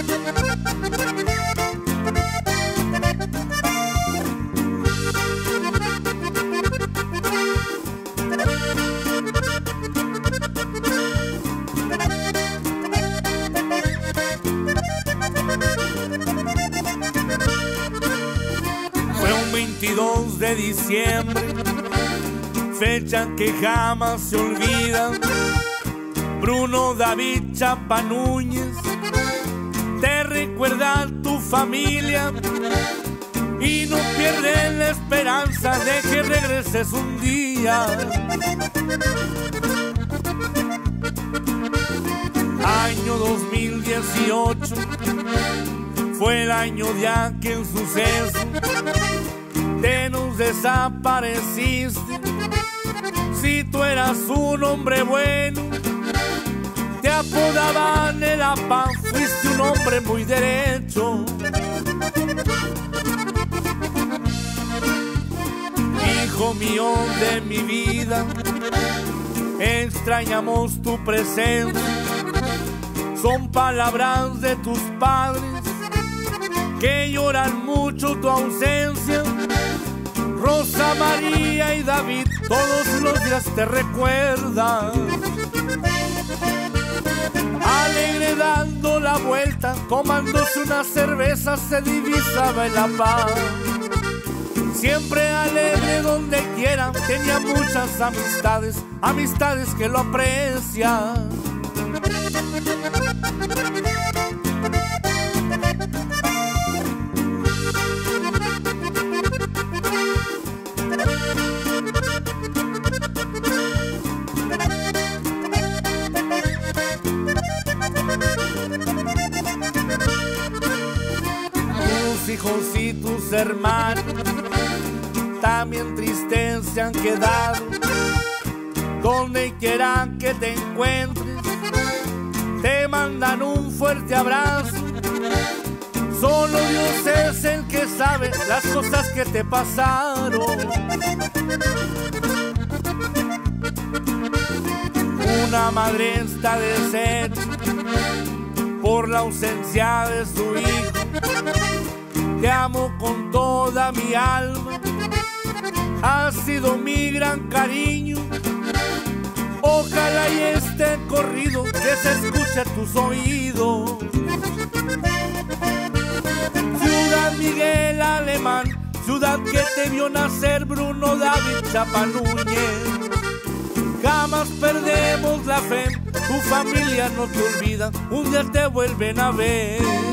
Fue un 22 de diciembre, fecha que jamás se olvida. Bruno David Chapa Núñez te recuerda a tu familia y no pierdes la esperanza de que regreses un día. Año 2018 fue el año de aquel suceso, te nos desapareciste. Si tú eras un hombre bueno, te apodaban el APA, fuiste un hombre muy derecho. Hijo mío de mi vida, extrañamos tu presencia. Son palabras de tus padres que lloran mucho tu ausencia. Rosa María y David todos los días te recuerdan. Alegre dando la vuelta, tomándose una cerveza, se divisaba en la paz. Siempre alegre donde quiera, tenía muchas amistades, amistades que lo aprecian. Tus hijos y tus hermanos también tristes se han quedado. Donde quiera que te encuentres, te mandan un fuerte abrazo. Solo Dios es el que sabe las cosas que te pasaron. Una madre está deshecha por la ausencia de su hijo. Te amo con toda mi alma, has sido mi gran cariño. Ojalá y este corrido que se escuche a tus oídos. Ciudad Miguel Alemán, ciudad que te vio nacer Bruno David Chapa Núñez. Jamás perdemos la fe, tu familia no te olvida, un día te vuelven a ver.